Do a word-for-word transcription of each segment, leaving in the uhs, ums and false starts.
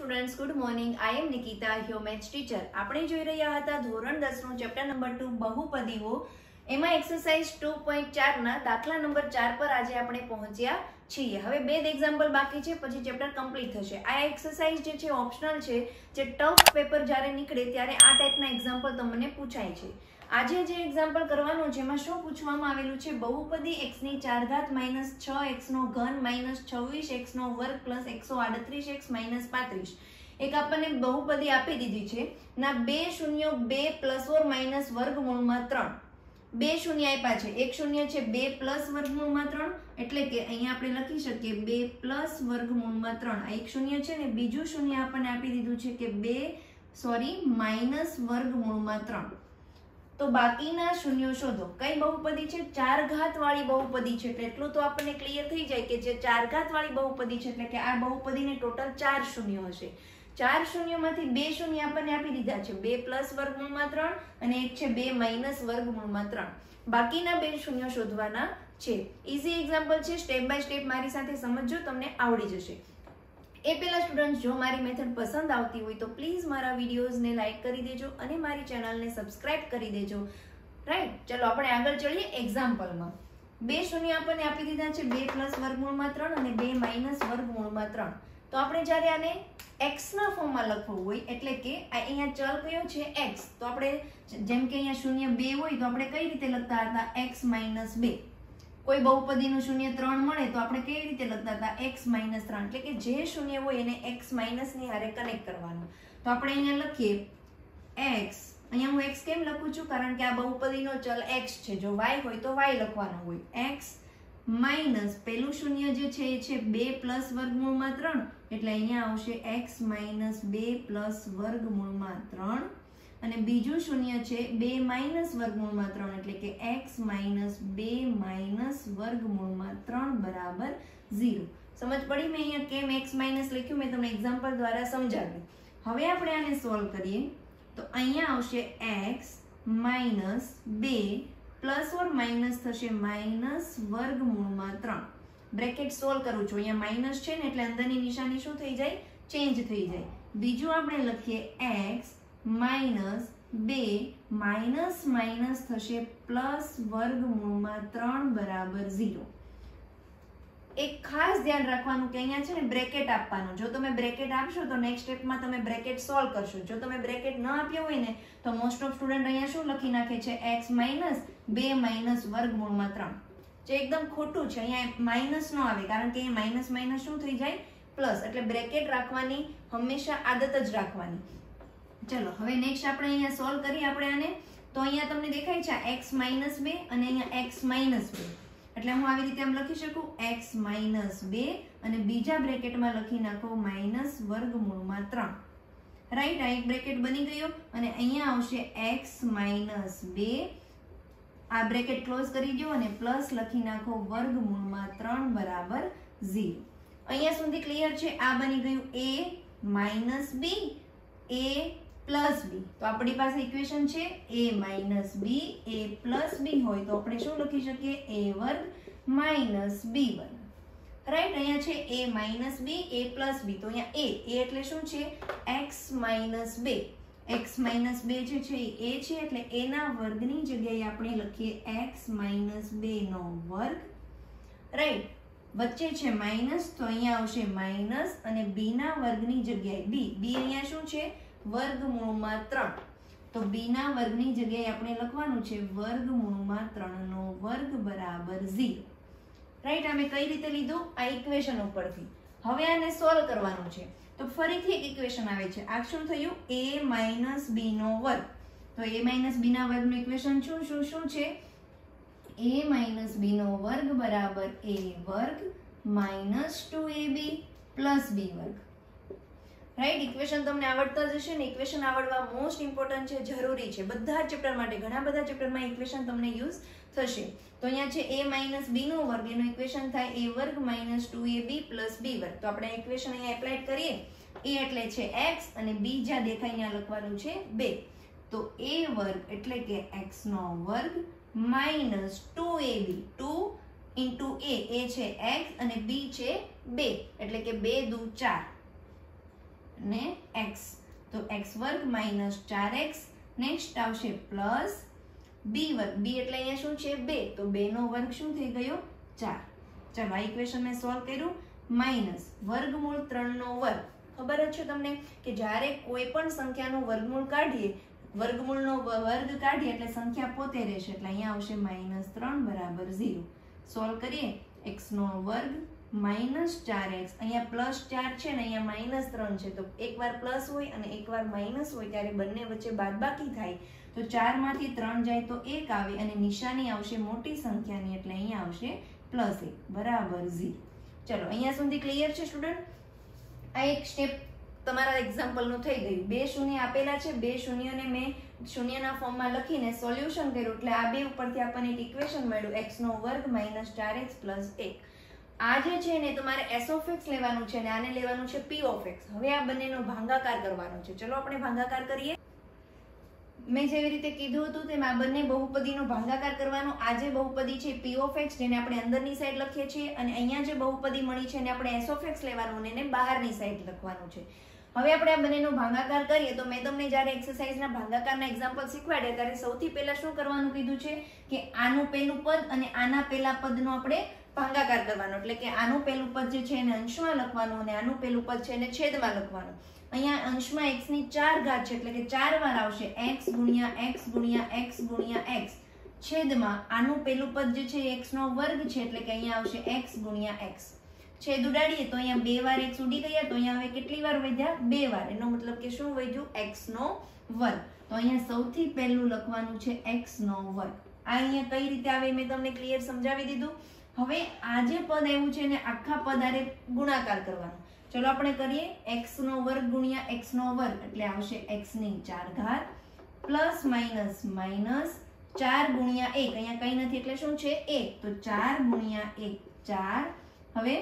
Students, good morning. I am Nikita, your maths teacher. આપણે જોઈ રહ્યા હતા ધોરણ દસ નું ચેપ્ટર નંબર ટુ બહુપદીઓ. એમાં એક્સરસાઇઝ ટુ પોઈન્ટ ચાર ના દાખલા નંબર ચાર પર આજે આપણે પહોંચ્યા છીએ. હવે બે જ એક્ઝામ્પલ બાકી છે, પછી ચેપ્ટર કમ્પ્લીટ થશે. આ એક્સરસાઇઝ જે છે ઓપ્શનલ છે, જે ટફ પેપર જ્યારે નીકળે ત્યારે આ ટાઈપના એક્ઝામ્પલ તમને પૂછાય છે. આજે જે એક્ઝામ્પલ કરવાનું છે એમાં શું પૂછવામાં આવેલું છે? બહુપદી x ની ચાર ઘાત માઇનસ છ એક્સ નો ઘન માઇનસ છવ્વીસ એક્સ નો વર્ગ પ્લસ એકસો આડત્રીસ એક્સ માઇનસ પાંત્રીસ. એક આપણને બહુપદી આપી દીધી છે ના બે શૂન્યો બે પ્લસ ઓર માઇનસ વર્ગમૂળમાં ત્રણ. બે શૂન્ય આપ્યા છે, એક શૂન્ય છે બે પ્લસ વર્ગમૂળમાં ત્રણ, એટલે કે અહીંયા આપણે લખી શકીએ બે પ્લસ વર્ગમૂળમાં ત્રણ. આ એક શૂન્ય છે ને બીજું શૂન્ય આપણને આપી દીધું છે કે બે સોરી માઇનસ વર્ગમૂળમાં ત્રણ. તો બાકીના શૂન્યો શોધો. કઈ બહુપદી છે? ચાર ઘાત વાળી બહુપદી છે. એટલે એટલું તો આપણને ક્લિયર થઈ જાય કે જે ચાર ઘાત વાળી બહુપદી છે એટલે કે આ બહુપદીને ટોટલ ચાર શૂન્યો હશે. ચાર શૂન્યોમાંથી બે શૂન્ય આપણને આપી દીધા છે, બે પ્લસ વર્ગમૂળમાં ત્રણ અને એક છે બે માઇનસ વર્ગમૂળમાં ત્રણ. બાકીના બે શૂન્યો શોધવાના છે. ઇઝી એક્ઝામ્પલ છે, સ્ટેપ બાય સ્ટેપ મારી સાથે સમજજો, તમને આવડી જશે. એ પહેલા સ્ટુડન્ટ, જો મારી મેથડ પસંદ આવતી હોય તો પ્લીઝ મારા વિડીયોઝને લાઈક કરી દેજો અને મારી ચેનલને સબસ્ક્રાઇબ કરી દેજો. રાઈટ, ચલો આપણે આગળ ચડીએ એક્ઝામ્પલમાં. બે શૂન્ય આપણને આપી દીધા છે, બે પ્લસ વર્ગમૂળમાં ત્રણ અને બે માઇનસ વર્ગમૂળમાં ત્રણ. તો આપણે જ્યારે આને x ના ફોર્મમાં લખવું હોય એટલે કે અહીંયા ચલ કયો છે x, તો આપણે જેમ કે અહીંયા શૂન્ય બે હોય તો આપણે કઈ રીતે લખતા હતા? x માઇનસ બે. કોઈ બહુપદીનું શૂન્ય ત્રણ મળે તો આપણે કેવી રીતે લખતા હતા? x માઇનસ ત્રણ. એટલે કે જે શૂન્ય હોય એને x માઇનસ ની હારે કનેક્ટ કરવાનું. તો આપણે અહીંયા લખીએ x. અહીંયા હું x કેમ લખું છું? કારણ કે આ બહુપદીનો ચલ x છે. જો y હોય તો y લખવાનો હોય. x માઇનસ પેલું શૂન્ય જે છે એ છે બે પ્લસ વર્ગમૂળમાં ત્રણ, એટલે અહીંયા આવશે x માઇનસ બે પ્લસ વર્ગમૂળમાં ત્રણ. અને બીજું શૂન્ય છે બે માઇનસ વર્ગમૂળમાં ત્રણ, એટલે કે x માઇનસ બે માઇનસ વર્ગમૂળમાં ત્રણ બરાબર ઝીરો. સમજ પડી? મેં અહીંયા કેમ x માઇનસ લખ્યું મેં તમને એક્ઝામ્પલ દ્વારા સમજાવ્યું. હવે આપણે આને સોલ્વ કરીએ તો અહીંયા આવશે x માઇનસ બે પ્લસ ઓર માઇનસ થશે માઇનસ વર્ગમૂળમાં ત્રણ. બ્રેકેટ સોલ્વ કરું છું, અહીંયા માઇનસ છે ને એટલે અંદરની નિશાની શું થઈ જાય? ચેન્જ થઈ જાય. બીજું આપણે લખીએ x માઇનસ બે માઇનસ માઇનસ થશે પ્લસ વર્ગમૂળમાં ત્રણ બરાબર ઝીરો. એક ખાસ ધ્યાન રાખવાનું કે અહીંયા છે ને બ્રેકેટ આપવાનું. જો તમે બ્રેકેટ આપશો તો નેક્સ્ટ સ્ટેપમાં તમે બ્રેકેટ સોલ્વ કરશો. જો તમે બ્રેકેટ ન આપ્યો હોય ને તો મોસ્ટ ઓફ સ્ટુડન્ટ અહીંયા શું લખી નાખે છે? x માઇનસ બે માઇનસ વર્ગમૂળમાં ત્રણ, જે એકદમ ખોટું છે. અહીંયા માઇનસ ન આવે કારણ કે માઇનસ માઇનસ શું થઈ જાય? પ્લસ. એટલે બ્રેકેટ રાખવાની હંમેશા આદત જ રાખવાની. ચલો હવે નેક્સ્ટ આપણે અહીંયા સોલ્વ કરીએ આપણે આને. તો અહીંયા તમને દેખાય છે x માઇનસ બે અને અહીંયા x માઇનસ બે, એટલે હું આવી રીતે આમ લખી શકું x માઇનસ બે અને બીજા બ્રેકેટમાં લખી નાખો માઇનસ વર્ગમૂળમાં ત્રણ. રાઈટ, આ એક બ્રેકેટ બની ગયો અને અહીંયા આવશે x માઇનસ બે, આ બ્રેકેટ ક્લોઝ કરી દો અને પ્લસ લખી નાખો વર્ગમૂળમાં ત્રણ બરાબર ઝીરો. અહીંયા સુધી ક્લિયર છે? આ બની ગયું a minus b, a plus B. તો આપણી પાસે ઇક્વેશન છે a minus B, a plus B હોય તો આપણે શું લખી શકીએ? a વર્ગ માઇનસ b વર્ગ. રાઈટ, અહીંયા છે a minus B, a plus B. તો અહીંયા a, a એટલે શું છે? x માઇનસ બે. x માઇનસ બે જે છે એ a છે એટલે a ના વર્ગની જગ્યાએ આપણે લખીએ x માઇનસ બે નો વર્ગ. રાઈટ, વચ્ચે છે માઇનસ તો અહીંયા આવશે માઇનસ અને b ના વર્ગની જગ્યાએ b. b અહીંયા શું છે? વર્ગમૂળમાં ત્રણ. તો b ના વર્ગની જગ્યાએ આપણે લખવાનું છે વર્ગમૂળમાં ત્રણ નો વર્ગ બરાબર ઝીરો. રાઈટ, અમે કઈ રીતે લીધું? આ ઇક્વેશન ઉપરથી. હવે આને સોલ્વ કરવાનું છે. તો ફરીથી એક ઇક્વેશન આવે છે. આ શું થયું? a માઇનસ b નો વર્ગ. તો a માઇનસ b ના વર્ગનું ઇક્વેશન શું શું શું છે? a માઇનસ b નો વર્ગ બરાબર a વર્ગ minus two A B plus b વર્ગ. રાઈટ, ઇક્વેશન તમને આવડતા જ હશે ને. ઇક્વેશન આવડવા મોસ્ટ ઇમ્પોર્ટન્ટ છે, જરૂરી છે બધા ચેપ્ટર માટે. ઘણા બધા ચેપ્ટરમાં ઇક્વેશન તમને યુઝ થશે. તો અહીંયા છે a માઇનસ b નો વર્ગ, એનું ઇક્વેશન થાય a વર્ગ minus two A B plus b વર્ગ. તો આપણે ઇક્વેશન અહીંયા એપ્લાય કરીએ. a એટલે છે x અને b જ્યાં દેખાય અહીંયા લખવાનું છે બે. તો a વર્ગ એટલે કે x નો વર્ગ minus two A B, two into a, a છે x અને b છે બે, એટલે કે બે દુ ચાર. અને x, તો x વર્ગ માઇનસ ચાર એક્સ. નેક્સ્ટ આવશે પ્લસ b વર્ગ, b એટલે અહીંયા શું છે બે, તો બે નો વર્ગ શું થઈ ગયો ચાર. ચાલો આ ઇક્વેશન મેં સોલ્વ કર્યું. માઇનસ વર્ગમૂળ ત્રણ નો વર્ગ. ખબર જ છે તમને કે જ્યારે કોઈ પણ સંખ્યાનું વર્ગમૂળ કાઢીએ, વર્ગમૂળનો વર્ગ કાઢીએ એટલે સંખ્યા પોતે રહેશે, એટલે અહીંયા આવશે માઇનસ ત્રણ બરાબર ઝીરો. સોલ્વ કરીએ x નો વર્ગ માઇનસ ચાર એક્સ, અહીંયા પ્લસ ચાર છે ને અહીંયા માઇનસ ત્રણ છે, તો એકવાર પ્લસ હોય અને એકવાર માઇનસ હોય ત્યારે બંને વચ્ચે બાદબાકી થાય, તો ચાર માંથી ત્રણ જાય તો એક આવે અને નિશાની આવશે મોટી સંખ્યાની, એટલે અહીંયા આવશે પ્લસ એક બરાબર ઝીરો. ચલો અહીંયા સુધી ક્લિયર છે સ્ટુડન્ટ? આ એક સ્ટેપ તમારા એક્ઝામ્પલનું થઈ ગયું. બે શૂન્ય આપેલા છે, બે શૂન્યને મેં શૂન્યના ફોર્મમાં લખીને સોલ્યુશન કર્યું, એટલે આ બે ઉપરથી આપણને એક ઇક્વેશન મળ્યું x નો વર્ગ માઇનસ ચાર એક્સ પ્લસ એક. આ જે છે ને તમારે s ઓફ x લેવાનું છે અને આને લેવાનું છે p ઓફ x. હવે આ બંનેનો ભાગાકાર કરવાનો છે. ચલો આપણે ભાગાકાર કરીએ. મેં જેવી રીતે કીધું હતું તેમ આ બંને બહુપદીનો ભાગાકાર કરવાનો. આ જે બહુપદી છે p ઓફ x જેને આપણે અંદરની સાઈડ લખીએ છીએ, અને અહીંયા જે બહુપદી મળી છે એને આપણે s ઓફ x લેવાનું અને એને બહારની સાઈડ લખવાનું છે. હવે આપણે આ બંનેનો ભાગાકાર કરીએ તો મેં તમને જ્યારે એક્સરસાઇઝના ભાગાકારના એક્ઝામ્પલ શીખવાડ્યા ત્યારે સૌથી પહેલા શું કરવાનું કીધું છે કે આનું પહેલું પદ અને આના પહેલા પદનો આપણે ભાગાકાર કરવાનો, એટલે કે આનું પહેલું પદ જે છે એને અંશમાં લખવાનું અને આનું પહેલું પદ છે એને છેદમાં લખવાનું. અહીંયા અંશમાં x ની ચાર ઘાત છે, એટલે કે ચાર વાર આવશે x ગુણ્યા x ગુણ્યા x ગુણ્યા x. છેદમાં આનું પહેલું પદ જે છે x નો વર્ગ છે, એટલે કે અહીંયા આવશે x ગુણ્યા x. છેદ ઉડાડીએ તો અહીંયા બે વાર x ઉડી ગયા, તો અહીંયા હવે કેટલી વાર વધ્યા બે વાર, એનો મતલબ કે શું વધ્યું x નો વર્ગ. તો અહીંયા સૌથી પહેલું લખવાનું છે x નો વર્ગ. આ અહીંયા કઈ રીતે આવે મેં તમને ક્લિયર સમજાવી દીધું. હવે આ જે પદ આવ્યું છે એને આખા પદ આરે ગુણાકાર કરવાનો. ચલો આપણે કરીએ. x નો વર્ગ ગુણ્યા x નો વર્ગ એટલે આવશે x ની ચાર ઘાત પ્લસ માઇનસ માઇનસ ચાર ગુણ્યા એક, અહીંયા કઈ નથી એટલે શું છે એક, તો ચાર ગુણ્યા એક ચાર. હવે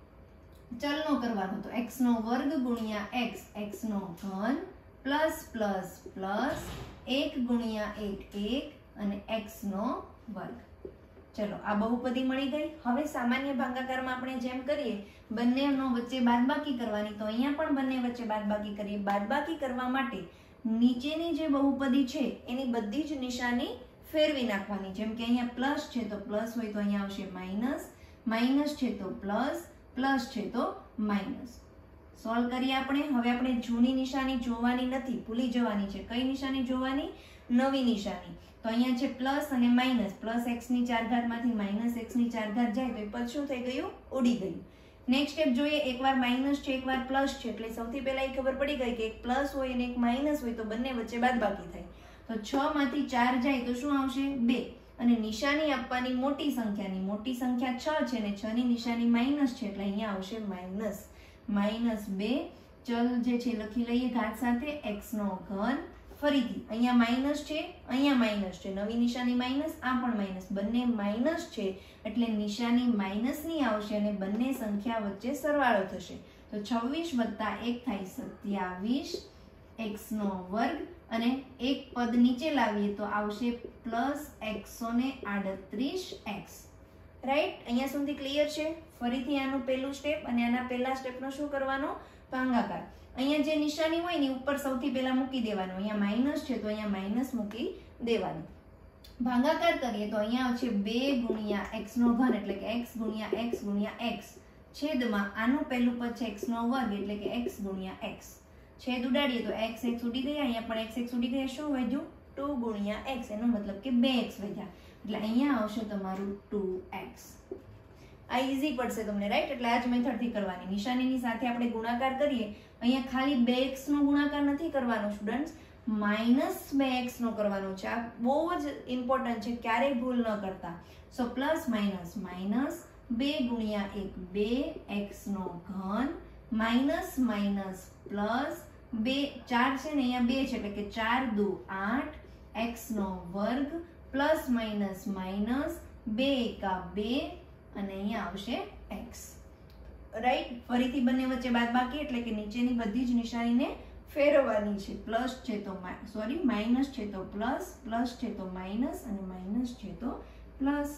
ચલનો કરવાનો, તો x નો વર્ગ ગુણ્યા x, x નો ઘન પ્લસ પ્લસ પ્લસ એક ગુણ્યા એક એક અને x નો વર્ગ. ચલો આ બહુપદી મળી ગઈ. હવે સામાન્ય ભાગાકારમાં આપણે જેમ કરીએ બંનેનો વચ્ચે બાદબાકી કરવાની, તો અહીંયા પણ બંને વચ્ચે બાદબાકી કરીએ. બાદબાકી કરવા માટે નીચેની જે બહુપદી છે એની બધી જ નિશાની ફેરવી નાખવાની. જેમ કે અહીંયા પ્લસ છે તો પ્લસ હોય તો અહીંયા આવશે માઇનસ, માઇનસ છે તો પ્લસ, પ્લસ છે તો માઇનસ. સોલ્વ કરીએ આપણે. હવે આપણે જૂની નિશાની જોવાની નથી, ભૂલી જવાની છે. કઈ નિશાની જોવાની? નવી નિશાની. તો અહીંયા છે પ્લસ અને માઇનસ, પ્લસ x ની ચાર ઘાત માંથી માઇનસ x ની ચાર ઘાત જાય તો એ પદ શું થઈ ગયું? ઉડી ગયું. નેક્સ્ટ સ્ટેપ જોઈએ. એકવાર માઇનસ છે એકવાર પ્લસ છે, એટલે સૌથી પહેલા એ ખબર પડી ગઈ કે એક પ્લસ હોય અને એક માઇનસ હોય તો બંને વચ્ચે બાદબાકી થાય. તો છ માંથી ચાર જાય તો શું આવશે? બે. અને નિશાની આપવાની મોટી સંખ્યાની, મોટી સંખ્યા છ છે ને છ ની નિશાની માઇનસ છે, એટલે અહીંયા આવશે માઇનસ માઇનસ બે. ચલ જે છે લખી લઈએ ઘાત સાથે, x નો ઘન. ફરીથી અહીંયા માઇનસ છે, અહીંયા માઇનસ છે, નવી નિશાની માઇનસ, આ પણ માઇનસ, બંને માઇનસ છે એટલે નિશાની માઇનસની આવશે અને બંને સંખ્યા વચ્ચે સરવાળો થશે. તો છવ્વીસ વત્તા એક થાય સત્યાવીસ x નો વર્ગ અને એક પદ નીચે લાવીએ તો આવશે પ્લસ એકસો ને આડત્રીસ એક્સ. રાઈટ? અહીંયા સુધી ક્લિયર છે? ફરીથી આનું પહેલું સ્ટેપ અને આના પહેલા સ્ટેપનો શું કરવાનો? ભાગાકાર. અહીંયા જે નિશાની હોય ને ઉપર સૌથી પહેલા મૂકી દેવાનું. અહીંયા માઇનસ છે તો અહીંયા માઇનસ મૂકી દેવાનું. ભાગાકાર કરીએ તો અહીંયા આવશે બે ગુણ્યા x નો ઘન એટલે કે x ગુણ્યા x ગુણ્યા x. છેદમાં આનું પહેલું પદ છે x નો વર્ગ એટલે કે x ગુણ્યા x. છેદ ઉડાડીએ તો x x ઉડી ગયા, અહીંયા પણ x x ઉડી ગયા. શું વધ્યું? ટુ ગુણ્યા x, એનો મતલબ કે બે x વધ્યા. એટલે અહીંયા આવશે તમારું ટુ એક્સ. આ ઈઝી પડશે તમને, રાઈટ? એટલે આ જ મેથડથી કરવાની. નિશાનીની સાથે આપણે ગુણાકાર કરીએ. અહીંયા ખાલી બે એક્સ નો ગુણાકાર નથી કરવાનો સ્ટુડન્ટ્સ, માઇનસ બે એક્સ નો કરવાનો છે. આ બહુ જ ઇમ્પોર્ટન્ટ છે, ક્યારેય ભૂલ ન કરતા. સો પ્લસ માઇનસ માઇનસ બે ગુણ્યા એક બે એક્સ નો ઘન માઇનસ માઇનસ પ્લસ બે, ચાર છે ને અહીંયા બે છે એટલે કે ચાર દુ આઠ એક્સ નો વર્ગ પ્લસ માઇનસ માઇનસ બે એકા બે અને અહીંયા આવશે x. રાઈટ? ફરીથી બંને વચ્ચે બાદબાકી એટલે કે નીચેની બધી જ નિશાનીને ફેરવવાની છે. પ્લસ છે તો સોરી માઇનસ છે તો પ્લસ, પ્લસ છે તો માઇનસ અને માઇનસ છે તો પ્લસ.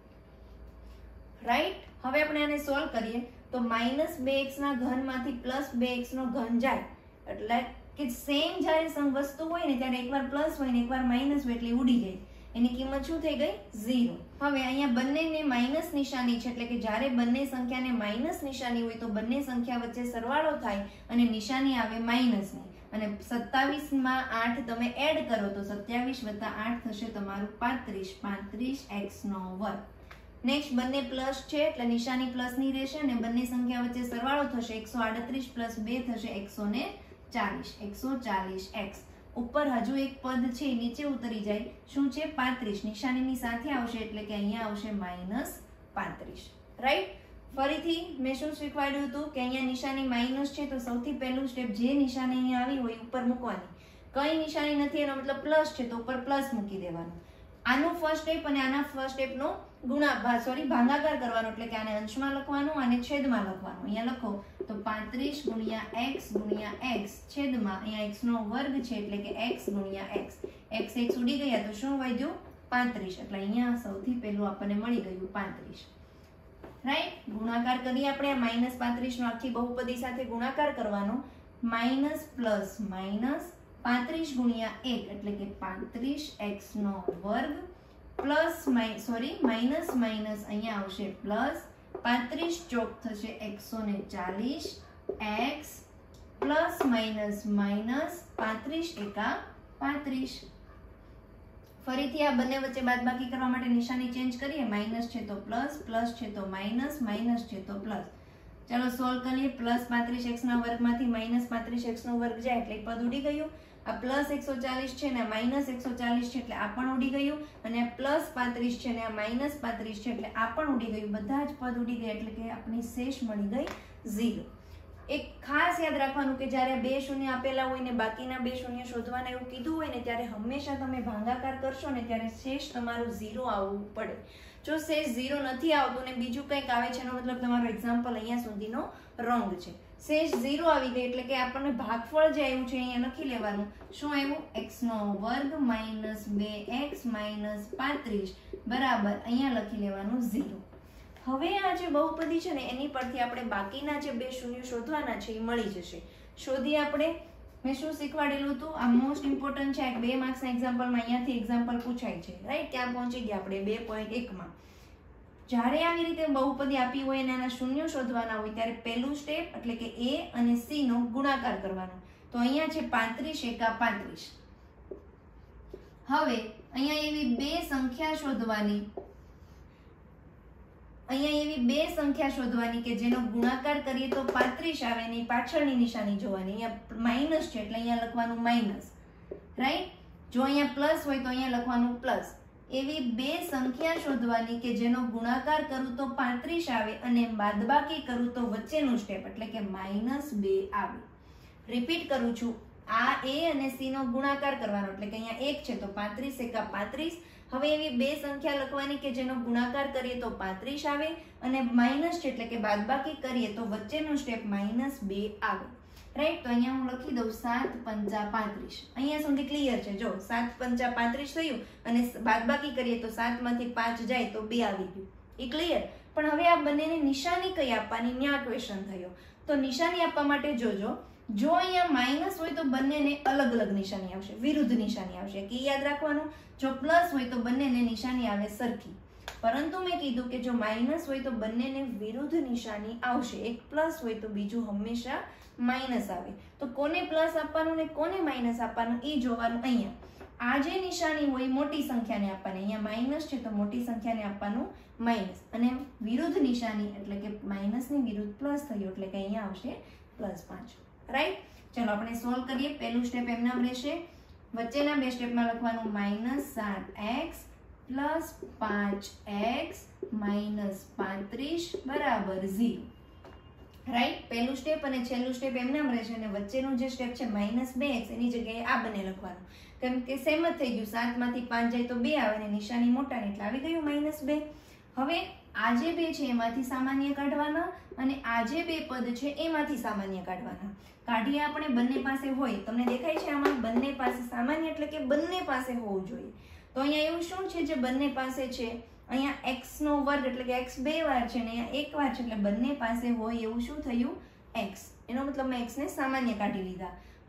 રાઈટ? હવે આપણે આને સોલ્વ કરીએ તો માઇનસ બે એક્સ ના ઘન માંથી પ્લસ બે એક્સ નો ઘન જાય એટલે કે સેમ જ્યારે વસ્તુ હોય ને ત્યારે એકવાર પ્લસ હોય ને એકવાર માઇનસ હોય એટલે ઉડી જાય, એની કિંમત શું થઈ ગઈ? ઝીરો. હવે અહીંયા બંનેને માઇનસ નિશાની છે એટલે કે જ્યારે બંને સંખ્યાને માઇનસ નિશાની હોય તો બંને સંખ્યા વચ્ચે સરવાળો થાય અને નિશાની આવે માઇનસની. અને સત્તાવીસ માં આઠ તમે એડ કરો તો સત્યાવીસ વત્તા આઠ થશે તમારું પાંત્રીસ. પાંત્રીસ એક્સ નો વર્ગ. નેક્સ્ટ બંને પ્લસ છે એટલે નિશાની પ્લસ ની રહેશે અને બંને સંખ્યા વચ્ચે સરવાળો થશે. એકસો આડત્રીસ પ્લસ બે થશે એકસો ને ચાલીસ. એકસો ચાલીસ એક્સ. ઉપર હજુ એક પદ છે નીચે ઉતરી જાય. શું છે? પાંત્રીસ. નિશાનીની સાથે આવશે એટલે કે અહીંયા આવશે માઇનસ પાંત્રીસ. રાઈટ. ફરીથી મેં શું શીખવાડ્યું હતું કે અહીંયા નિશાની માઇનસ છે તો સૌથી પહેલું સ્ટેપ જે નિશાની અહીંયા આવી હોય ઉપર મૂકવાની. કઈ નિશાની નથી એનો મતલબ પ્લસ છે તો ઉપર પ્લસ મૂકી દેવાનું. આનું ફર્સ્ટ સ્ટેપ અને આના ફર્સ્ટ સ્ટેપનો ગુણા સોરી ભાગાકાર કરવાનો એટલે કે આને અંશમાં લખવાનું અને છેદમાં લખવાનું. અહીંયા લખો તો પાંત્રીસ ગુણ્યા એક્સ ગુણ્યા એક્સ છેદમાં અહીંયા એક્સ નો વર્ગ છે એટલે કે એક્સ ગુણ્યા એક્સ. એક્સ એક્સ ઉડી ગયા તો શું વધ્યું? પાંત્રીસ. એટલે અહીંયા સૌથી પહેલું આપણને મળી ગયું પાંત્રીસ. રાઈટ. ગુણાકાર કરીએ આપણે માઇનસ પાંત્રીસ નો આખી બહુપદી સાથે ગુણાકાર કરવાનો. માઇનસ પ્લસ માઇનસ પાંત્રીસ ગુણ્યા એક એટલે કે પાંત્રીસ એક્સ નો વર્ગ પ્લસ સોરી માઇનસ માઇનસ અહીંયા આવશે પ્લસ પાંત્રીસ ચોક થશે એકસો ને ચાલીસ એક્સ પ્લસ માઇનસ માઇનસ પાંત્રીસ એકા પાંત્રીસ. ફરીથી આ બંને વચ્ચે બાદબાકી કરવા માટે નિશાની ચેન્જ કરીએ. માઇનસ છે તો પ્લસ, પ્લસ છે તો માઇનસ, માઇનસ છે તો પ્લસ. ચાલો સોલ્વ કરીએ. પ્લસ પાંત્રીસ એક્સ ના વર્ગમાંથી માઇનસ પાંત્રીસ એક્સ નો વર્ગ જાય એટલે પદ ઉડી ગયું. આ પ્લસ એકસો ચાલીસ છે ને માઇનસ એકસો ચાલીસ છે એટલે આ પણ ઉડી ગયું અને આ પ્લસ પાંત્રીસ છે ને આ માઇનસ પાંત્રીસ છે એટલે આ પણ ઉડી ગયું. બધા જ પદ ઉડી ગયા એટલે કે આપણી શેષ મળી ગઈ ઝીરો. એક ખાસ યાદ રાખવાનું કે જ્યારે બે શૂન્ય આપેલા હોય ને બાકીના બે શૂન્ય શોધવાના એવું કીધું હોય ને ત્યારે હંમેશા તમે ભાગાકાર કરશો ને ત્યારે શેષ તમારું ઝીરો આવવું પડે. જો શેષ ઝીરો નથી આવતું ને બીજું કંઈક આવે છે એનો મતલબ તમારો એક્ઝામ્પલ અહીંયા સુધીનો રોંગ છે. શેષ ઝીરો આવી ગઈ એટલે કે આપણને ભાગફળ જે આવ્યું છે અહીંયા લખી લેવાનું. શું આવ્યું? એક્સ નો વર્ગ માઇનસ બે એક્સ માઇનસ પાંત્રીસ બરાબર અહીંયા લખી લેવાનું ઝીરો. હવે આ જે બહુપદી છે ને એની પરથી આપણે બાકીના જે બે શૂન્ય શોધવાના છે એ મળી જશે. શોધી આપણે મેં શું શીખવાડેલું હતું? આ મોસ્ટ ઇમ્પોર્ટન્ટ છે. બે માર્ક્સના એક્ઝામ્પલમાં અહીંયાથી એક્ઝામ્પલ પૂછાય છે. રાઈટ. ત્યાં પહોંચી ગયા આપણે બે પોઈન્ટ એક માં. જ્યારે આવી રીતે બહુપદી આપી હોય અને આના શૂન્ય શોધવાના હોય ત્યારે પહેલું સ્ટેપ એટલે કે એ અને સી નો ગુણાકાર કરવાનો. તો અહીંયા છે પાંત્રીસ એકા પાંત્રીસ. હવે અહીંયા એવી બે સંખ્યા શોધવાની અહીંયા એવી બે સંખ્યા શોધવાની કે જેનો ગુણાકાર કરીએ તો પાંત્રીસ આવે ને પાછળની નિશાની જોવાની. અહીંયા માઇનસ છે એટલે અહીંયા લખવાનું માઇનસ. રાઈટ. જો અહીંયા પ્લસ હોય તો અહીંયા લખવાનું પ્લસ. એવી બે સંખ્યા શોધવાની કે જેનો ગુણાકાર કરું તો પાંત્રીસ આવે અને બાદબાકી કરું તો વચ્ચેનું સ્ટેપ એટલે કે માઇનસ બે આવે. રિપીટ કરું છું. આ એ અને સી નો ગુણાકાર કરવાનો એટલે કે અહીંયા એક છે તો પાંત્રીસ એકા પાંત્રીસ. હવે એવી બે સંખ્યા લખવાની કે જેનો ગુણાકાર કરીએ તો પાંત્રીસ આવે અને માઇનસ છે એટલે કે બાદબાકી કરીએ તો વચ્ચેનું સ્ટેપ માઇનસ બે આવે. રાઈટ. તો અહીંયા હું લખી દઉં સાત પંચા પાંત્રીસ. અહીંયા સુધી ક્લિયર છે. જો સાત પંચા પાંત્રીસ થયું અને બાદબાકી કરીએ તો સાત માંથી પાંચ જાય તો બે આવી ગયું. એ ક્લિયર. પણ હવે આ બંનેને નિશાની કઈ આપવાની ન્યા ક્વેશ્ચન થયો. તો નિશાની આપવા માટે જોજો. જો અહીંયા માઇનસ હોય તો બંનેને અલગ અલગ નિશાની આવશે, વિરુદ્ધ નિશાની આવશે. કે યાદ રાખવાનું. જો પ્લસ હોય તો બંનેને નિશાની આવે સરખી. પરંતુ મેં કીધું કે જો માઇનસ હોય તો બંનેને વિરુદ્ધ નિશાની આવશે. એક પ્લસ હોય તો બીજું હંમેશા માઇનસ આવે. તો કોને પ્લસ આપવાનું ને કોને માઇનસ આપવાનું એ જોવાનું. અહીંયા આ જે નિશાની હોય મોટી સંખ્યાને આપવાની. અહીંયા માઇનસ છે તો મોટી સંખ્યાને આપવાનું માઇનસ અને વિરુદ્ધ નિશાની એટલે કે માઇનસની વિરુદ્ધ પ્લસ થયું એટલે કે અહીંયા આવશે પ્લસ પાંચ. રાઈટ. ચલો આપણે સોલ્વ કરીએ. પહેલું સ્ટેપ એમનામ રહેશે. વચ્ચેના બે સ્ટેપમાં લખવાનું માઇનસ સાત એક્સ પ્લસ પાંચ એક્સ માઇનસ પાંત્રીસ બરાબર ઝીરો. રાઈટ. પહેલું સ્ટેપ અને છેલ્લું સ્ટેપ એમનામ રહેશે અને વચ્ચેનું જે સ્ટેપ છે માઇનસ બે એક્સ એની જગ્યાએ આ બંને લખવાનું. કેમ કે સેમ જ થઈ ગયું. સાત માંથી પાંચ જાય તો બે આવે ને નિશાની મોટા એટલે આવી ગયું માઇનસ બે. હવે આ જે બે છે એમાંથી સામાન્ય કાઢવાના અને આ જે બે પદ છે એમાંથી સામાન્ય કાઢવાના. કાઢીએ આપણે બંને પાસે હોય. તમને દેખાય છે આમાં બંને પાસે સામાન્ય એટલે કે બંને પાસે હોવું જોઈએ. તો અહીંયા એવું શું છે જે બંને પાસે છે? અહીંયા એક્સ નો વર્ગ એટલે કે એક્સ બે વાર છે ને અહીંયા એક વાર છે એટલે બંને પાસે હોય એવું શું થયું? એક્સ. એનો મતલબ મેં એક્સ ને સામાન્ય કાઢી લીધા.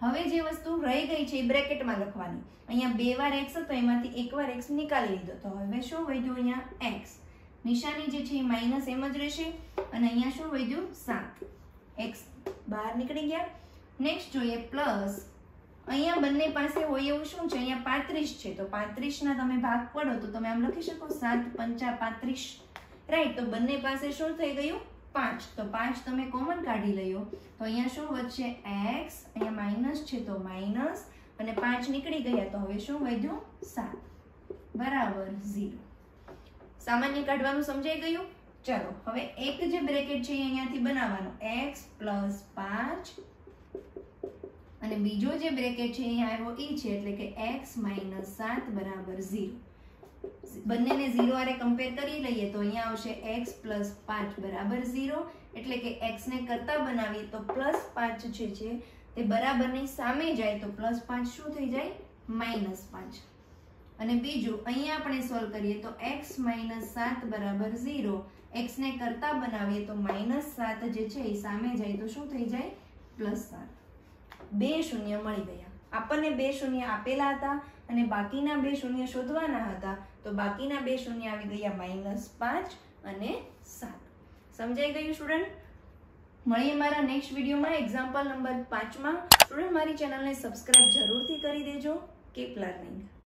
હવે જે વસ્તુ રહી ગઈ છે એ બ્રેકેટમાં લખવાની. અહીંયા બે વાર એક્સ હતો, એમાંથી એક વાર એક્સ નીકાળી લીધો, તો હવે શું વધ્યું? અહીંયા એક્સ. નિશાની જે છે એ માઇનસ એમ જ રહેશે અને અહીંયા શું વધ્યું? સાત. એક્સ બહાર નીકળી ગયા. નેક્સ્ટ જોઈએ પ્લસ. અહીંયા બંને પાસે હોય એવું શું છે? અહીંયા પાંત્રીસ છે, તો પાંત્રીસ ના તમે ભાગ પડો તો તમે આમ લખી શકો સાત પંચા પાંત્રીસ, રાઈટ. તો બંને પાસે શું થઈ ગયું? પાંચ. તો પાંચ તમે કોમન કાઢી લ્યો તો અહીંયા શું વધશે? એક્સ. અહીંયા માઇનસ છે તો માઇનસ અને પાંચ નીકળી ગયા, તો હવે શું વધ્યું? સાત બરાબર ઝીરો. સામાન્ય કાઢવાનું સમજાઈ ગયું? ચલો હવે એક જે બ્રેકેટ છે અહીંયાથી બનાવવાનો, એક્સ પ્લસ પાંચ, અને બીજો જે બ્રેકેટ છે અહીંયા આવ્યો ઈ છે, એટલે કે એક્સ માઇનસ સાત બરાબર ઝીરો. બંનેને ઝીરો આરે કમ્પેર કરી લઈએ તો અહીંયા આવશે એક્સ પ્લસ પાંચ બરાબર ઝીરો, એટલે કે એક્સ ને કરતા બનાવીએ તો પ્લસ પાંચ જે છે તે બરાબરની સામે જાય તો પ્લસ પાંચ શું થઈ જાય? માઇનસ પાંચ. અને બીજું અહીંયા આપણે સોલ્વ કરીએ તો એક્સ માઇનસ સાત બરાબર ઝીરો, એક્સ ને કરતા બનાવીએ તો માઇનસ સાત જે છે એ સામે જાય તો શું થઈ જાય? પ્લસ સાત. બે શૂન્ય મળી ગયા. આપણને બે શૂન્ય આપેલા હતા અને બાકીના બે શૂન્ય શોધવાના હતા, તો બાકીના બે શૂન્ય આવી ગયા માઇનસ પાંચ અને સાત. સમજાઈ ગયું સ્ટુડન્ટ? મળીએ મારા નેક્સ્ટ વિડીયોમાં એક્ઝામ્પલ નંબર પાંચમાં. સ્ટુડન્ટ મારી ચેનલને સબસ્ક્રાઇબ જરૂરથી કરી દેજો. Keep learning.